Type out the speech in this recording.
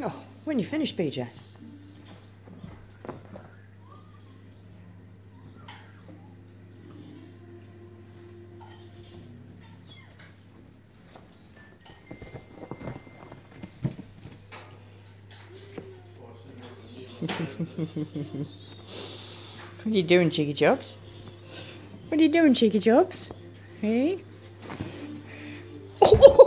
Oh, when you finished, BJ? What are you doing, Cheeky Jobs? What are you doing, Cheeky Jobs? Hey? Oh!